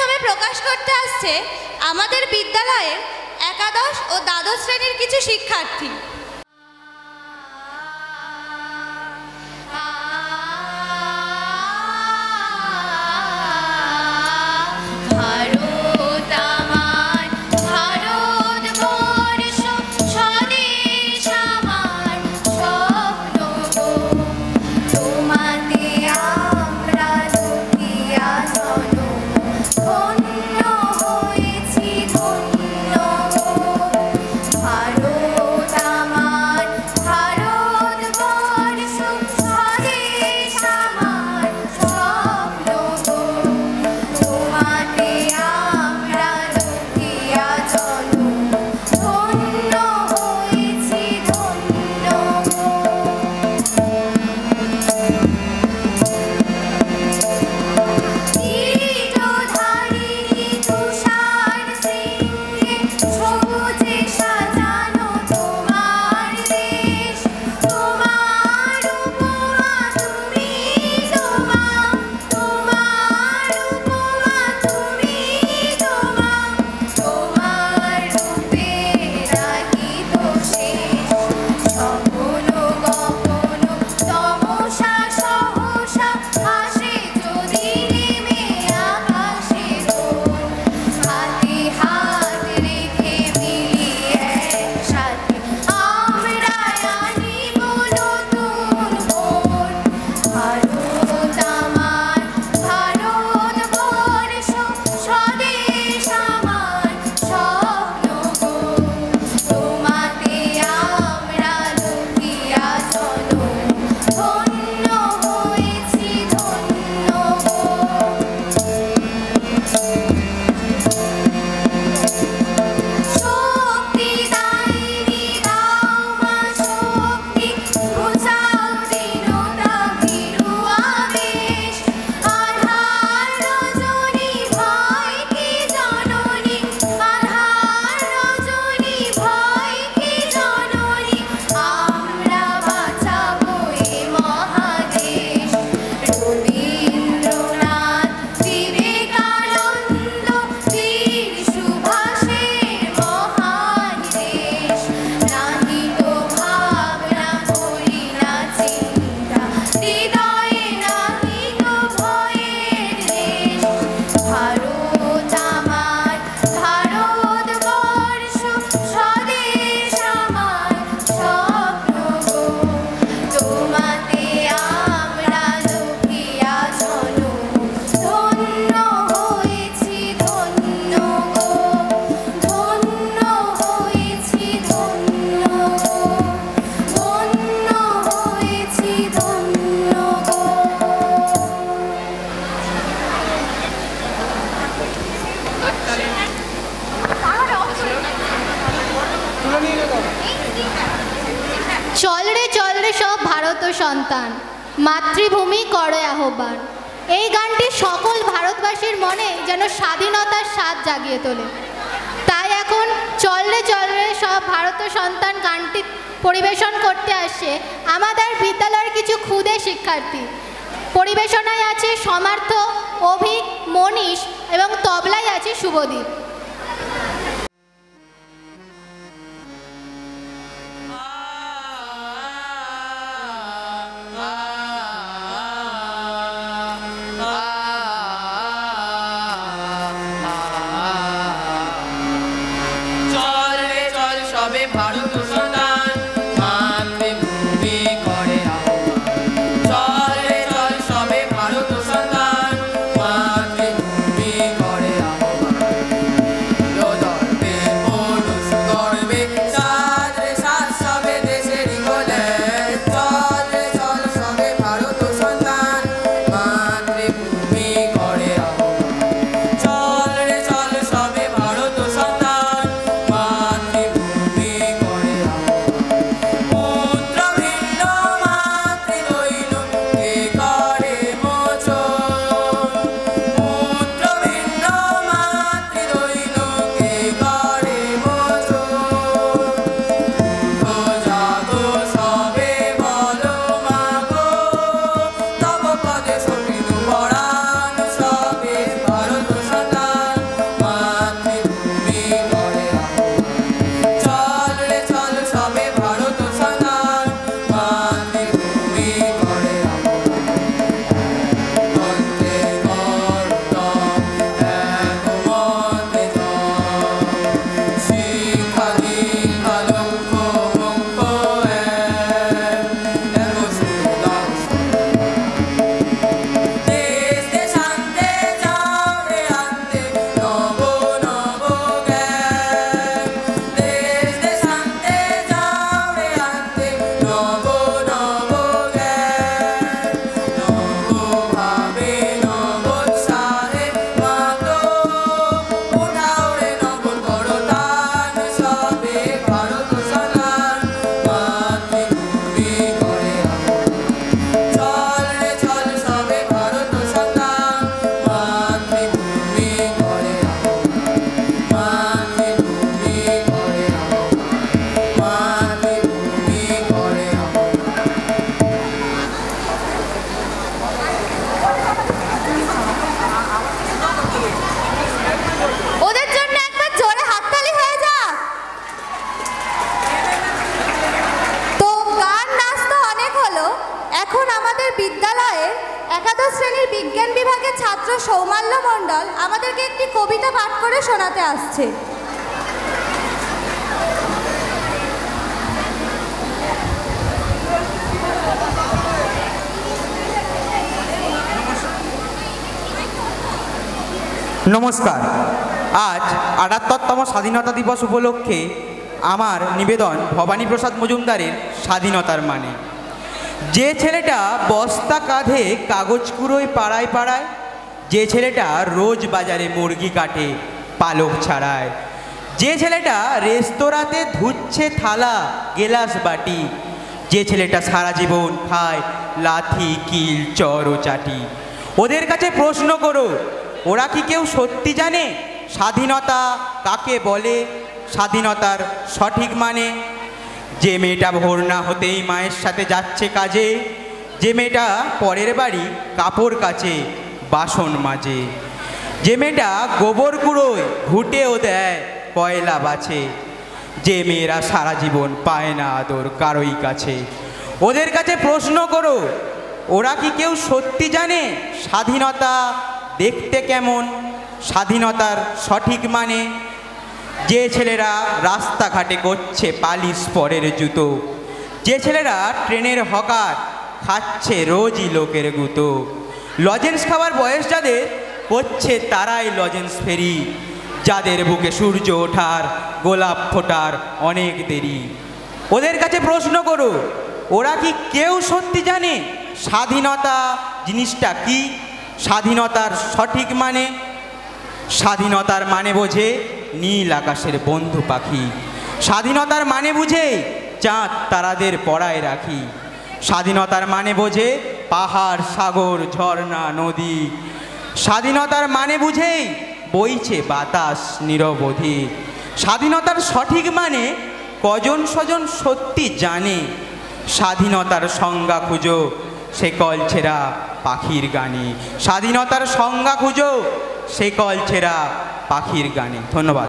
নামে প্রকাশ করতে আসছে আমাদের বিদ্যালয়ের একাদশ ও দ্বাদশ শ্রেণীর কিছু শিক্ষার্থী। সন্তান মাতৃভূমি করে আহ্বান। এই গানটি সকল ভারতবাসীর মনে যেন স্বাধীনতার স্বাদ জাগিয়ে তোলে। তাই এখন চলরে চলরে সব ভারত সন্তান গানটি পরিবেশন করতে আসছে আমাদের বিদ্যালয়ের কিছু ক্ষুদে শিক্ষার্থী। পরিবেশনায় আছে সমার্থ, অভিক, মনীষ এবং তবলায় আছে শুভদীপ। ভারত সন্তান মাতৃভূমি করে আহ্বান। মণ্ডল আমাদেরকে একটি কবিতা পাঠ করে শোনাতে আসছে। নমস্কার। আজ ৭৮তম স্বাধীনতা দিবস উপলক্ষে আমার নিবেদন ভবানী প্রসাদ মজুমদারের স্বাধীনতার মানে। যে ছেলেটা বস্তা কাঁধে কাগজ কুড়োয় পাড়ায় পাড়ায়, যে ছেলেটা রোজ বাজারে মুরগি কাটে পালক ছাড়ায়, যে ছেলেটা রেস্তোরাঁতে ধুচ্ছে থালা গেলাস বাটি, যে ছেলেটা সারা জীবন খায় লাথি কিল চর ও চাটি, ওদের কাছে প্রশ্ন করো, ওরা কি কেউ সত্যি জানে স্বাধীনতা কাকে বলে, স্বাধীনতার সঠিক মানে? যে মেয়েটা ভোর না হতেই মায়ের সাথে যাচ্ছে কাজে, যে মেয়েটা পরের বাড়ি কাপড় কাচে বাসন মাজে, যে মেয়েটা গোবর কুড়োয় ঘুঁটেও দেয় কয়লা বাছে, যে মেয়েরা সারা জীবন পায় না আদর কারোই কাছে, ওদের কাছে প্রশ্ন করো, ওরা কি কেউ সত্যি জানে স্বাধীনতা দেখতে কেমন, স্বাধীনতার সঠিক মানে? যে ছেলেরা রাস্তাঘাটে করছে পালিশ পরের জুতো, যে ছেলেরা ট্রেনের হকার খাচ্ছে রোজই লোকের গুঁতো, লজেন্স খাওয়ার বয়স যাদের করছে তারাই লজেন্স ফেরি, যাদের বুকে সূর্য ওঠার গোলাপ ফোটার অনেক দেরি, ওদের কাছে প্রশ্ন করো, ওরা কি কেউ সত্যি জানে স্বাধীনতা জিনিসটা কি, স্বাধীনতার সঠিক মানে? স্বাধীনতার মানে বোঝে নীল আকাশের বন্ধু পাখি, স্বাধীনতার মানে বুঝে চাঁদ তারাদের পড়ায় রাখি, স্বাধীনতার মানে বোঝে পাহাড় সাগর ঝর্ণা নদী, স্বাধীনতার মানে বুঝেই বইছে বাতাস নিরবধি। স্বাধীনতার সঠিক মানে কজন স্বজন সত্যি জানে, স্বাধীনতার সংজ্ঞা খুঁজো সে কল ছেঁড়া পাখির গানে, স্বাধীনতার সংজ্ঞা খুঁজো সে কল ছেঁড়া পাখির গানে। ধন্যবাদ।